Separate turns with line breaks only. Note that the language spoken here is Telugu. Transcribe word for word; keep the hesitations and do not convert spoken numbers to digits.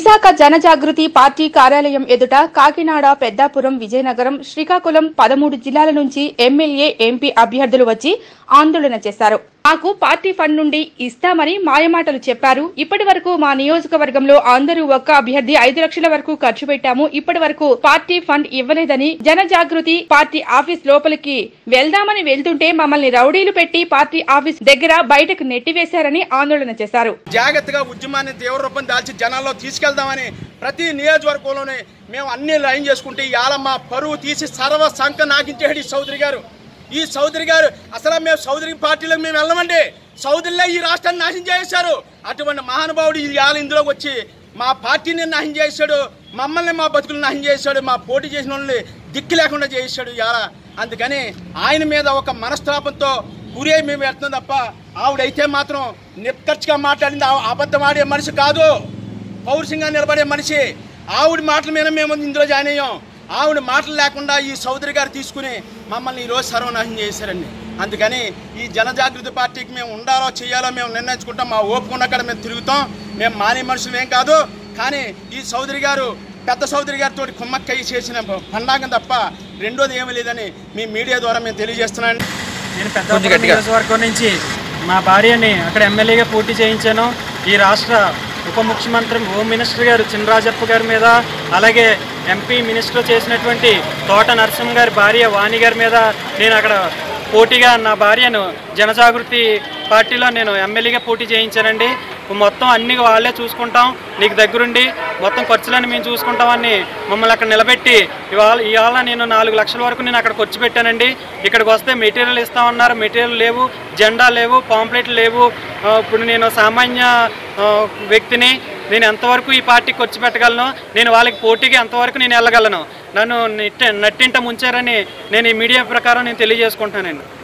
విశాఖ జనజాగృతి పార్టీ కార్యాలయం ఎదుట కాకినాడ, పెద్దాపురం, విజయనగరం, శ్రీకాకుళం పదమూడు జిల్లాల నుంచి ఎమ్మెల్యే, ఎంపీ అభ్యర్థులు వచ్చి ఆందోళన చేశారు. మాకు పార్టీ ఫండ్ నుండి ఇస్తామని మాయమాటలు చెప్పారు. ఇప్పటి వరకు మా నియోజకవర్గంలో అందరూ ఒక్క అభ్యర్థి ఐదు లక్షల వరకు ఖర్చు పెట్టాము. ఇప్పటి వరకు పార్టీ ఫండ్ ఇవ్వలేదని జనజాగృతి పార్టీ ఆఫీస్ లోపలికి వెళ్దామని వెళ్తుంటే మమ్మల్ని రౌడీలు పెట్టి పార్టీ ఆఫీస్ దగ్గర బయటకు నెట్టివేశారని ఆందోళన చేశారు.
జాగ్రత్తగా ఉద్యమాన్ని తీవ్ర రూపం దాల్చి జనాల్లో తీసుకెళ్దామని ప్రతి నియోజకవర్గంలోనే మేము అన్ని లైన్ చేసుకుంటే ఇవాళ మా పరువు తీసి సర్వ సంఖ నాగించాడు ఈ చౌదరి గారు. ఈ చౌదరి గారు అసలు మేము చౌదరి పార్టీలకు మేము వెళ్ళమండి. చౌదరిలో ఈ రాష్ట్రాన్ని నాశనం చేశారు. అటువంటి మహానుభావుడు ఇవాళ ఇందులోకి వచ్చి మా పార్టీని నాశనం చేశాడు, మమ్మల్ని మా బతుకులు నాశనం చేశాడు, మా పోటీ చేసిన వాళ్ళని దిక్కు లేకుండా చేశాడు ఇవాళ. అందుకని ఆయన మీద ఒక మనస్తాపంతో గురి మేము వెళ్తున్నాం తప్ప ఆవిడైతే మాత్రం నిక్కర్చిగా మాట్లాడింది అబద్ధం ఆడే మనిషి కాదు, పౌరుషంగా నిలబడే మనిషి. ఆవిడ మాటల మీద మేము ఇందులో జాయిన్ అయ్యాం. ఆవిడ మాటలు లేకుండా ఈ చౌదరి గారు తీసుకుని మమ్మల్ని ఈరోజు సర్వనాశనం చేశారండి. అందుకని ఈ జనజాగృతి పార్టీకి మేము ఉండాలో చేయాలో మేము నిర్ణయించుకుంటాం. మా ఓపుకున్న కాడ మేము తిరుగుతాం. మేము మానే మనుషులు ఏం కాదు. కానీ ఈ చౌదరి గారు పెద్ద చౌదరి గారితో కుమ్మక్కయ్య చేసిన పండాగం తప్ప రెండోది ఏమీ లేదని మీ మీడియా ద్వారా మేము తెలియజేస్తున్నాను.
నేను పెద్ద నియోజకవర్గం నుంచి మా భార్యని అక్కడ ఎమ్మెల్యేగా పోటీ చేయించాను. ఈ రాష్ట్ర ఉప ముఖ్యమంత్రి హోమ్ మినిస్టర్ గారు చినరాజప్ప గారి మీద, అలాగే ఎంపీ మినిస్టర్ చేసినటువంటి తోట నరసింహ గారి భార్య వాణి గారి మీద నేను అక్కడ పోటీగా నా భార్యను జనజాగృతి పార్టీలో నేను ఎమ్మెల్యేగా పోటీ చేయించానండి. మొత్తం అన్ని వాళ్ళే చూసుకుంటాం, నీకు దగ్గరుండి మొత్తం ఖర్చులన్నీ మేము చూసుకుంటామని మమ్మల్ని అక్కడ నిలబెట్టి ఇవాళ ఇవాళ నేను నాలుగు లక్షల వరకు నేను అక్కడ ఖర్చు పెట్టానండి. ఇక్కడికి వస్తే మెటీరియల్ ఇస్తామన్నారు, మెటీరియల్ లేవు, జెండా లేవు, పాంప్లెట్లు లేవు. ఇప్పుడు నేను సామాన్య వ్యక్తిని, నేను ఎంతవరకు ఈ పార్టీకి ఖర్చు పెట్టగలను, నేను వాళ్ళకి పోటీగా ఎంతవరకు నేను వెళ్ళగలను, నన్ను నట్టింట ముంచారని నేను ఈ మీడియా ప్రకారం నేను తెలియజేసుకుంటానండి.